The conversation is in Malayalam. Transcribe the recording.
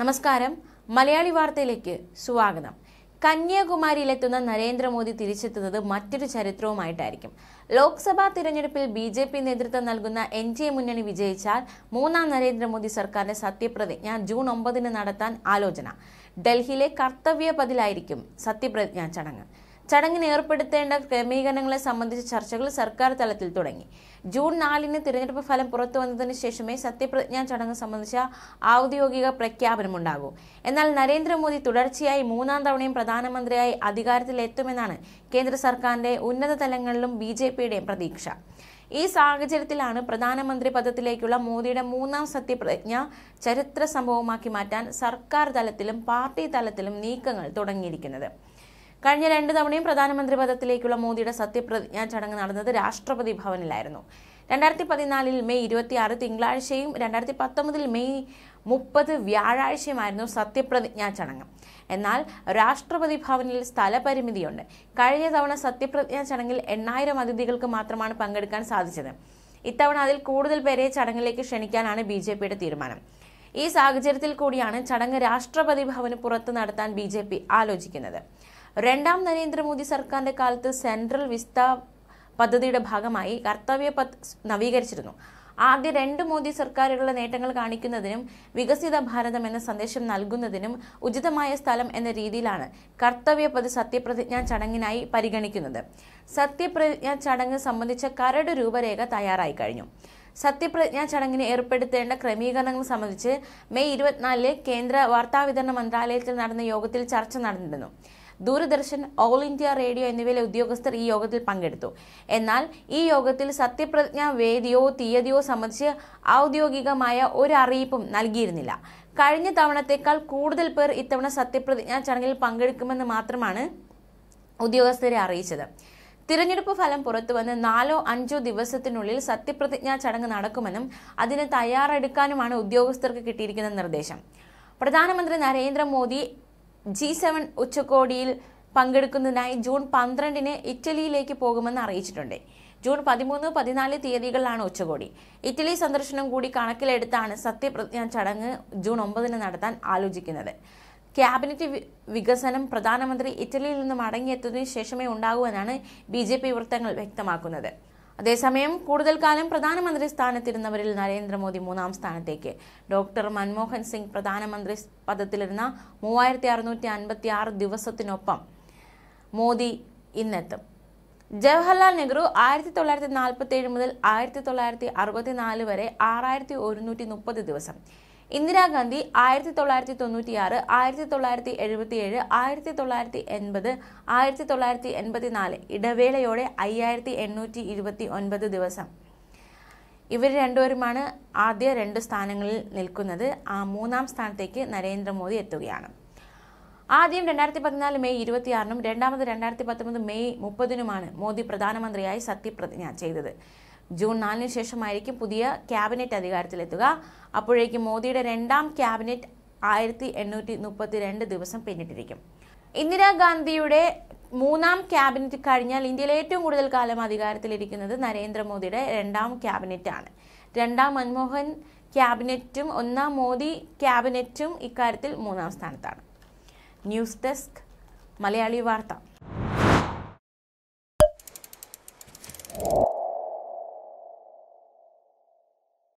നമസ്കാരം. മലയാളി വാർത്തയിലേക്ക് സ്വാഗതം. കന്യാകുമാരിയിലെത്തുന്ന നരേന്ദ്രമോദി തിരിച്ചെത്തുന്നത് മറ്റൊരു ചരിത്രവുമായിട്ടായിരിക്കും. ലോക്സഭാ തിരഞ്ഞെടുപ്പിൽ BJP നേതൃത്വം നൽകുന്ന NDA മുന്നണി വിജയിച്ചാൽ മൂന്നാം നരേന്ദ്രമോദി സർക്കാരിന്റെ സത്യപ്രതിജ്ഞ ജൂൺ 9 നടത്താൻ ആലോചന. ഡൽഹിയിലെ കർത്തവ്യ പഥിലായിരിക്കും സത്യപ്രതിജ്ഞാ ചടങ്ങ്. ചടങ്ങിന് ഏർപ്പെടുത്തേണ്ട ക്രമീകരണങ്ങളെ സംബന്ധിച്ച ചർച്ചകൾ സർക്കാർ തലത്തിൽ തുടങ്ങി. ജൂൺ 4 തിരഞ്ഞെടുപ്പ് ഫലം പുറത്തുവന്നതിന് ശേഷമേ സത്യപ്രതിജ്ഞാ ചടങ്ങ് സംബന്ധിച്ച ഔദ്യോഗിക പ്രഖ്യാപനമുണ്ടാകൂ. എന്നാൽ നരേന്ദ്രമോദി തുടർച്ചയായി മൂന്നാം തവണയും പ്രധാനമന്ത്രിയായി അധികാരത്തിലെത്തുമെന്നാണ് കേന്ദ്ര സർക്കാരിന്റെ ഉന്നത തലങ്ങളിലും BJPയുടെയും പ്രതീക്ഷ. ഈ സാഹചര്യത്തിലാണ് പ്രധാനമന്ത്രി പദത്തിലേക്കുള്ള മോദിയുടെ മൂന്നാം സത്യപ്രതിജ്ഞ ചരിത്ര സംഭവമാക്കി മാറ്റാൻ സർക്കാർ തലത്തിലും പാർട്ടി തലത്തിലും നീക്കങ്ങൾ തുടങ്ങിയിരിക്കുന്നത്. കഴിഞ്ഞ 2 തവണയും പ്രധാനമന്ത്രി പദത്തിലേക്കുള്ള മോദിയുടെ സത്യപ്രതിജ്ഞാ ചടങ്ങ് നടന്നത് രാഷ്ട്രപതി ഭവനിലായിരുന്നു. 2014 മെയ് 26 തിങ്കളാഴ്ചയും 2019 മെയ് 30 വ്യാഴാഴ്ചയുമായിരുന്നു സത്യപ്രതിജ്ഞാ ചടങ്ങ്. എന്നാൽ രാഷ്ട്രപതി ഭവനിൽ സ്ഥലപരിമിതിയുണ്ട്. കഴിഞ്ഞ തവണ സത്യപ്രതിജ്ഞാ ചടങ്ങിൽ 8000 അതിഥികൾക്ക് മാത്രമാണ് പങ്കെടുക്കാൻ സാധിച്ചത്. ഇത്തവണ അതിൽ കൂടുതൽ പേരെ ചടങ്ങിലേക്ക് ക്ഷണിക്കാനാണ് BJPയുടെ തീരുമാനം. ഈ സാഹചര്യത്തിൽ കൂടിയാണ് ചടങ്ങ് രാഷ്ട്രപതി ഭവന് പുറത്ത് നടത്താൻ BJP ആലോചിക്കുന്നത്. രണ്ടാം നരേന്ദ്രമോദി സർക്കാരിന്റെ കാലത്ത് സെൻട്രൽ വിസ്ത പദ്ധതിയുടെ ഭാഗമായി കർത്തവ്യ പഥ് നവീകരിച്ചിരുന്നു. ആദ്യ 2 മോദി സർക്കാരുകളുടെ നേട്ടങ്ങൾ കാണിക്കുന്നതിനും വികസിത ഭാരതം എന്ന സന്ദേശം നൽകുന്നതിനും ഉചിതമായ സ്ഥലം എന്ന രീതിയിലാണ് കർത്തവ്യ പഥ് സത്യപ്രതിജ്ഞാ ചടങ്ങിനായി പരിഗണിക്കുന്നത്. സത്യപ്രതിജ്ഞാ ചടങ്ങ് സംബന്ധിച്ച കരട് രൂപരേഖ തയ്യാറായി കഴിഞ്ഞു. സത്യപ്രതിജ്ഞാ ചടങ്ങിന് ഏർപ്പെടുത്തേണ്ട ക്രമീകരണങ്ങൾ സംബന്ധിച്ച് മെയ് 24 കേന്ദ്ര വാർത്താവിതരണ മന്ത്രാലയത്തിൽ നടന്ന യോഗത്തിൽ ചർച്ച നടന്നിരുന്നു. ദൂരദർശൻ, ഓൾ ഇന്ത്യ റേഡിയോ എന്നിവയിലെ ഉദ്യോഗസ്ഥർ ഈ യോഗത്തിൽ പങ്കെടുത്തു. എന്നാൽ ഈ യോഗത്തിൽ സത്യപ്രതിജ്ഞാ വേദിയോ തീയതിയോ സംബന്ധിച്ച് ഔദ്യോഗികമായ ഒരു അറിയിപ്പും നൽകിയിരുന്നില്ല. കഴിഞ്ഞ തവണത്തേക്കാൾ കൂടുതൽ പേർ ഇത്തവണ സത്യപ്രതിജ്ഞാ ചടങ്ങിൽ പങ്കെടുക്കുമെന്ന് മാത്രമാണ് ഉദ്യോഗസ്ഥരെ അറിയിച്ചത്. തിരഞ്ഞെടുപ്പ് ഫലം പുറത്തുവന്ന് 4-5 ദിവസത്തിനുള്ളിൽ സത്യപ്രതിജ്ഞാ ചടങ്ങ് നടക്കുമെന്നും അതിന് തയ്യാറെടുക്കാനുമാണ് ഉദ്യോഗസ്ഥർക്ക് കിട്ടിയിരിക്കുന്ന നിർദ്ദേശം. പ്രധാനമന്ത്രി നരേന്ദ്രമോദി G7 ഉച്ചകോടിയിൽ പങ്കെടുക്കുന്നതിനായി ജൂൺ 12 ഇറ്റലിയിലേക്ക് പോകുമെന്ന് അറിയിച്ചിട്ടുണ്ട്. ജൂൺ 13-14 തീയതികളിലാണ് ഉച്ചകോടി. ഇറ്റലി സന്ദർശനം കൂടി കണക്കിലെടുത്താണ് സത്യപ്രതിജ്ഞാ ചടങ്ങ് ജൂൺ 9 നടത്താൻ ആലോചിക്കുന്നത്. ക്യാബിനറ്റ് വികസനം പ്രധാനമന്ത്രി ഇറ്റലിയിൽ നിന്ന് മടങ്ങിയെത്തുന്നതിന് ശേഷമേ ഉണ്ടാകൂ എന്നാണ് BJP വൃത്തങ്ങൾ വ്യക്തമാക്കുന്നത്. അതേസമയം കൂടുതൽ കാലം പ്രധാനമന്ത്രി സ്ഥാനത്തിരുന്നവരിൽ നരേന്ദ്രമോദി 3ാം സ്ഥാനത്തേക്ക്. ഡോക്ടർ മൻമോഹൻ സിംഗ് പ്രധാനമന്ത്രി പദത്തിലിരുന്ന 3656 ദിവസത്തിനൊപ്പം മോദി ഇന്നെത്തും. ജവഹർലാൽ നെഹ്റു 1947 മുതൽ 1964 വരെ 6130 ദിവസം. ഇന്ദിരാഗാന്ധി 1996, 1977, 1980, 1984 ഇടവേളയോടെ 5829 ദിവസം. ഇവർ രണ്ടുപേരുമാണ് ആദ്യ 2 സ്ഥാനങ്ങളിൽ നിൽക്കുന്നത്. 3ാം സ്ഥാനത്തേക്ക് നരേന്ദ്രമോദി എത്തുകയാണ്. ആദ്യം 2014 മെയ് 26-നും രണ്ടാമത് 2019 മെയ് 30-നുമാണ് മോദി പ്രധാനമന്ത്രിയായി സത്യപ്രതിജ്ഞ ചെയ്തത്. ജൂൺ 4 ശേഷമായിരിക്കും പുതിയ ക്യാബിനറ്റ് അധികാരത്തിലെത്തുക. അപ്പോഴേക്കും മോദിയുടെ 2ാം ക്യാബിനറ്റ് 1832 ദിവസം പിന്നിട്ടിരിക്കും. ഇന്ദിരാഗാന്ധിയുടെ 3ാം ക്യാബിനറ്റ് കഴിഞ്ഞാൽ ഇന്ത്യയിൽ ഏറ്റവും കൂടുതൽ കാലം അധികാരത്തിലിരിക്കുന്നത് നരേന്ദ്രമോദിയുടെ 2ാം ക്യാബിനറ്റ് ആണ്. 2ാം മൻമോഹൻ ക്യാബിനറ്റും 1ാം മോദി ക്യാബിനറ്റും ഇക്കാര്യത്തിൽ 3ാം സ്ഥാനത്താണ്. ന്യൂസ് ഡെസ്ക്, മലയാളി വാർത്ത.